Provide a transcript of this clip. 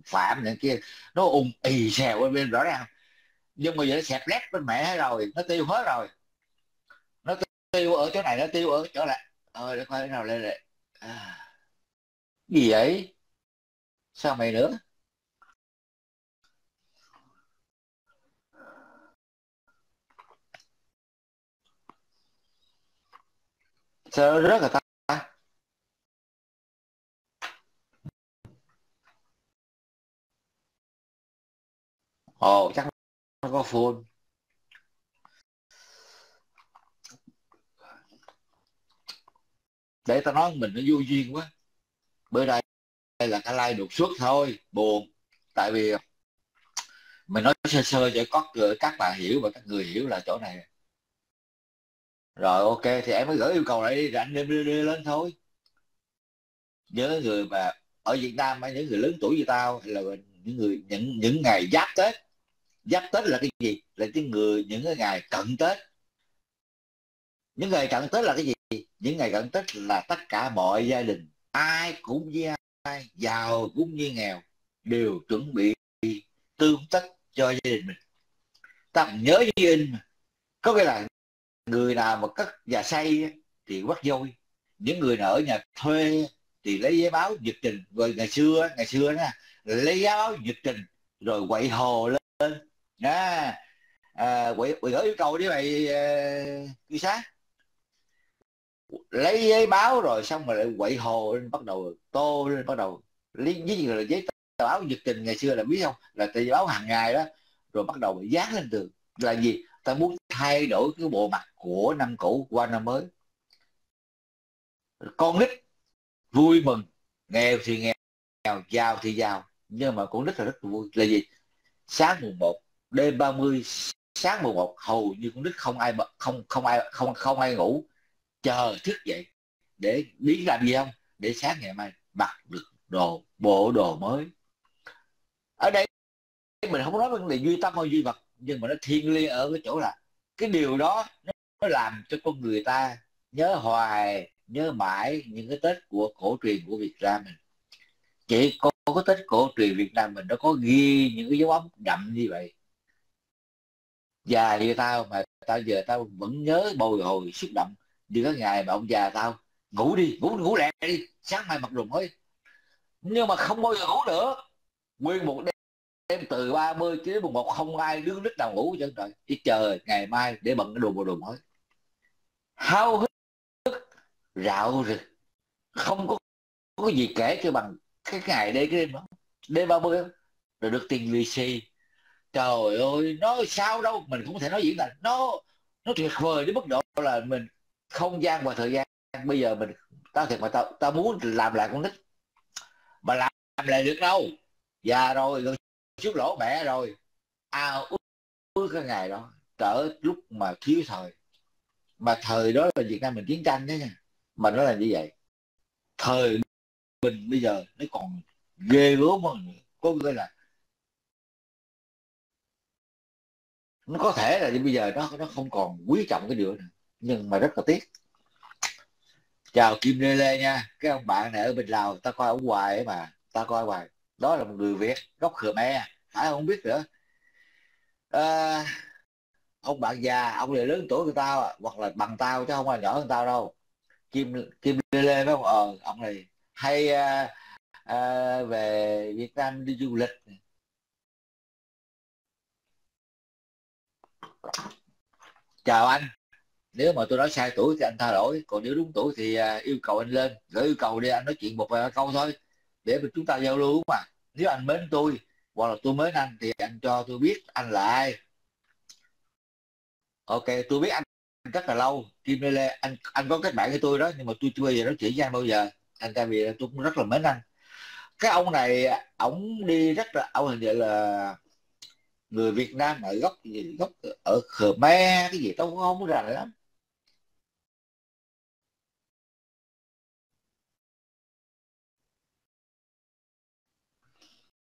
phạm này kia, nó ì xèo bên bên rõ ràng, nhưng mà giờ nó xẹp lép bên mẹ hết rồi, nó tiêu hết rồi, nó tiêu ở chỗ này, nó tiêu ở chỗ lại, để coi thế nào lên lại. Gì vậy, sao mày nữa? Sao nó rớt rồi ta? Ồ chắc nó có full. Để tao nói mình nó vô duyên quá, bữa nay là cái like đột xuất thôi, buồn. Tại vì mình nói sơ sơ cho các bạn hiểu và các người hiểu là chỗ này. Rồi ok thì em mới gửi yêu cầu lại đi, rồi anh đem đưa lên thôi. Nhớ người mà ở Việt Nam, những người lớn tuổi như tao, hay là những người những ngày giáp Tết. Giáp Tết là cái gì? Là những cái ngày cận Tết. Những ngày cận Tết là cái gì? Những ngày cận Tết là tất cả mọi gia đình, ai cũng với ai, giàu cũng như nghèo, đều chuẩn bị tương tất cho gia đình mình. Ta còn nhớ như in mà. Có nghĩa là người nào mà cất nhà xây thì quắt vôi, những người nào ở nhà thuê thì lấy giấy báo nhật trình. Rồi ngày xưa đó, lấy giấy báo nhật trình rồi quậy hồ lên đó. Quậy gửi yêu cầu đi mày, cư xá, lấy giấy báo rồi xong rồi lại quậy hồ lên, bắt đầu tô lên, bắt đầu lấy với gì là giấy tờ báo nhật trình. Ngày xưa là biết không, là tờ giấy báo hàng ngày đó, rồi bắt đầu dán lên tường. Là gì? Ta muốn thay đổi cái bộ mặt của năm cũ qua năm mới. Con nít vui mừng, nghèo thì nghèo, giàu thì giàu, nhưng mà con nít là rất là vui. Là gì? Sáng mùng một, đêm 30, sáng mùng một hầu như con nít không ai ngủ, chờ thức dậy để biết làm gì không, để sáng ngày mai mặc được bộ đồ mới. Ở đây mình không nói vấn đề duy tâm hay duy vật, nhưng mà nó thiêng liêng ở cái chỗ là cái điều đó nó làm cho con người ta nhớ hoài, nhớ mãi những cái Tết của cổ truyền của Việt Nam mình. Chỉ có cái Tết cổ truyền Việt Nam mình nó có ghi những cái dấu ấn đậm như vậy. Già như tao mà tao giờ tao vẫn nhớ bồi hồi xúc động như cái ngày mà ông già tao ngủ đi, ngủ lẹ đi, sáng mai mặc đồ mới, nhưng mà không bao giờ ngủ nữa. Nguyên một đêm từ 30 cho đến mùng 1 không ai đứa nít nào ngủ chân trời, chỉ chờ ngày mai để bận cái bộ đồ mới. Háo hức rạo rực, không có cái gì kể cho bằng cái ngày đây, cái đêm đó, đêm 30 rồi được tiền lì xì. Trời ơi, nó sao đâu, mình không thể nói diễn là nó tuyệt vời đến mức độ là mình không gian và thời gian. Bây giờ mình, tao thiệt mà tao muốn làm lại con nít mà làm lại được đâu, già rồi, gần trước lỗ mẹ rồi. Ước cái ngày đó trở lúc mà thiếu thời. Mà thời đó là Việt Nam mình chiến tranh đó nha, mà nó là như vậy. Thời mình bây giờ nó còn ghê gớm hơn. Có nghĩa là nó có thể là bây giờ nó không còn quý trọng cái điều nữa, nhưng mà rất là tiếc. Chào Kim Lê Lê nha, cái ông bạn này ở bên Lào, ta coi ông hoài ấy mà, ta coi hoài. Đó là một người Việt gốc Khmer, phải không biết nữa. à, ông bạn già, ông này lớn tuổi của tao hoặc là bằng tao chứ không phải nhỏ hơn tao đâu. Kim Lê Lê phải không? Ông này hay về Việt Nam đi du lịch. Chào anh, nếu mà tôi nói sai tuổi thì anh tha lỗi, còn nếu đúng tuổi thì yêu cầu anh lên, gửi yêu cầu đi, anh nói chuyện một vài ba câu thôi để mà chúng ta giao lưu mà. Nếu anh mến tôi hoặc là tôi mến anh thì anh cho tôi biết anh là ai. Ok, tôi biết anh rất là lâu. Kim Lê Lê, anh có kết bạn với tôi đó, nhưng mà tôi chưa bao giờ nói chuyện với anh bao giờ. Anh ta vì tôi cũng rất là mến anh. Cái ông này, ổng đi rất là, ông hình như là người Việt Nam ở gốc gì, gốc ở Khmer cái gì tôi cũng không rành lắm.